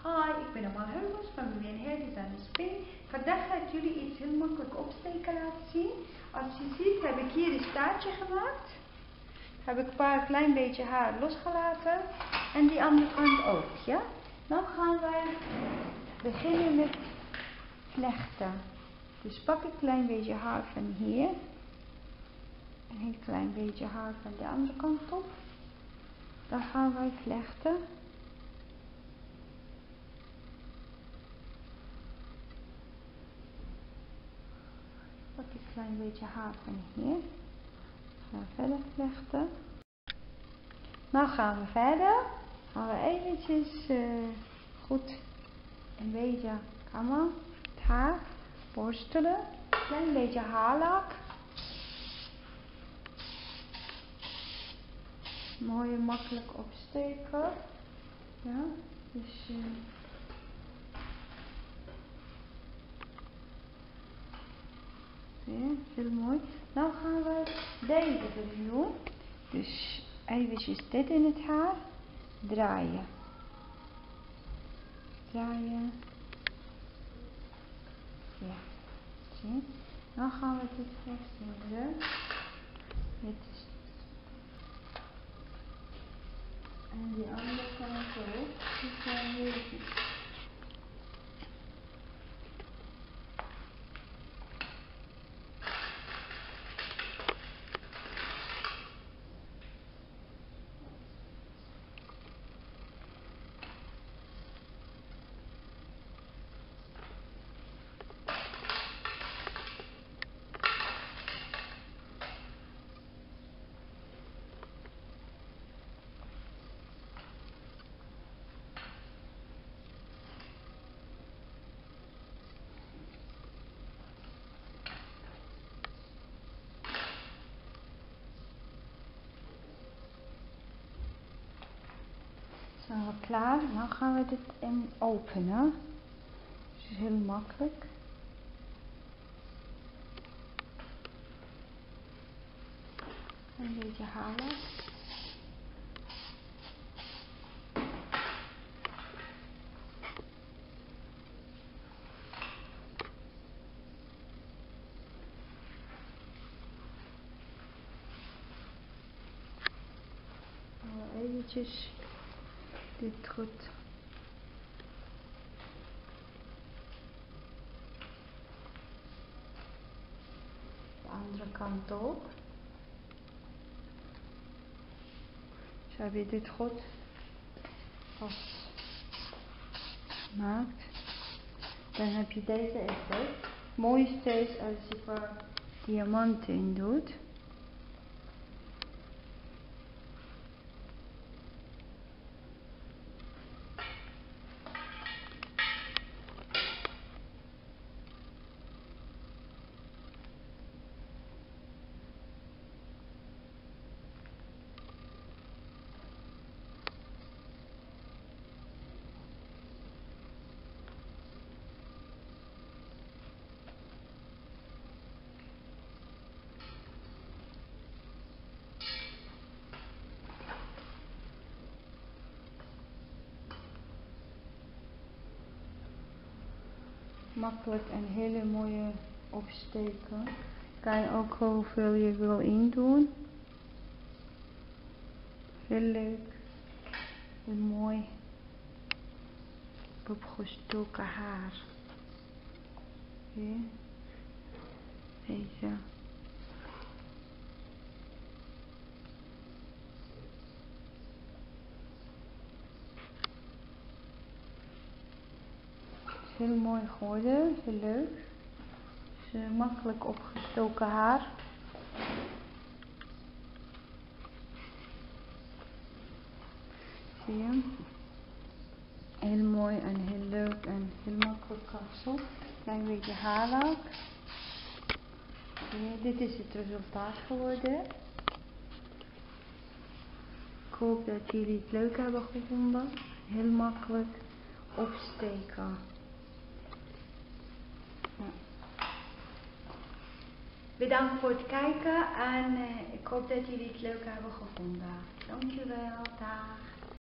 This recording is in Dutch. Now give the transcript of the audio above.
Hi, ik ben Amal Heubels van Vivian Hair Design Spin. Vandaag ga ik jullie iets heel makkelijk opsteken laten zien. Als je ziet heb ik hier een staartje gemaakt. Heb ik een paar klein beetje haar losgelaten. En die andere kant ook, ja. Dan gaan we beginnen met vlechten. Dus pak een klein beetje haar van hier. Een heel klein beetje haar van de andere kant op. Dan gaan wij vlechten. Pak een klein beetje haar van hier. Gaan we verder vlechten. Nou gaan we verder. Gaan we eventjes goed een beetje kammen. Het haar borstelen. Een klein beetje haarlak. Mooi makkelijk opsteken. Ja, dus ja, heel mooi. Nou gaan we deze erin doen. Dus eventjes dit in het haar. Draaien. Draaien. Ja, zie. Dan gaan we dit vasthouden. En die andere kant ook. Dus even. Zijn we klaar? Nou gaan we dit openen. Dat is heel makkelijk. Een beetje halen. Eventjes dit goed. De andere kant ook. Zo heb je dit goed vastgemaakt. Dan heb je deze effect. Het mooiste is als je er diamanten in doet. Makkelijk en hele mooie opsteken. Kan je ook hoeveel je wil indoen. Heel leuk. Heel mooi. Opgestoken haar. Hier. Deze. Heel mooi geworden, heel leuk. Dus makkelijk opgestoken haar. Zie je? Heel mooi en heel leuk en heel makkelijk kapsel. Klein beetje haarlak. Zie je? Dit is het resultaat geworden. Ik hoop dat jullie het leuk hebben gevonden. Heel makkelijk opsteken. Bedankt voor het kijken en ik hoop dat jullie het leuk hebben gevonden. Dankjewel, dag.